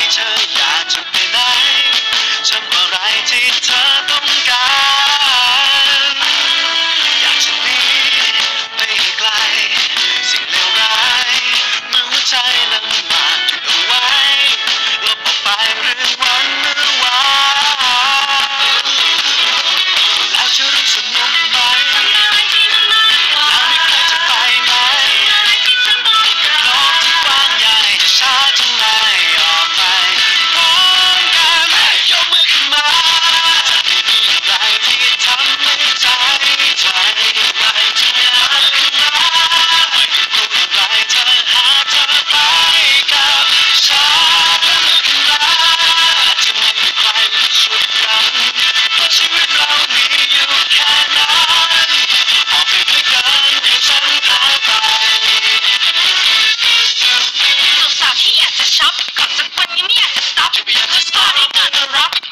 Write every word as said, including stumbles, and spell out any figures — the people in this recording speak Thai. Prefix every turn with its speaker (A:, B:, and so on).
A: เธออยากจะไปไหนทำอะไรที่เธอต้องการอยากจะหนีไปให้ไกลสิ่งเลวร้ายเมื่อหัวใจนั้นมาหยุดเอาไว้ลบออกไปเรื่องวันเมื่อวานแล้วจะรู้สนุกไหมแล้วมีใครจะไปไหมโลกที่กว้างใหญ่จะช้าทำไมออกไปพร้อมกันยกมือขึ้นมาจะไม่มีอะไรที่ทำให้ใจใจไหวจะหาขึ้นมาไม่ต้องกลัวอะไรเธอหาเธอไปกับฉันขึ้นมาจะไม่มีใครมาฉุดรั้งเพราะชีวิตเรามีอยู่แค่นั้นออกไปด้วยกันให้ฉันพาไป
B: สาวๆที่อยากจะช็อปก่อนสักวันนี้ไม่อยากจะสต็อปจะไปอยากจะสต็อปให้การต้อนรับ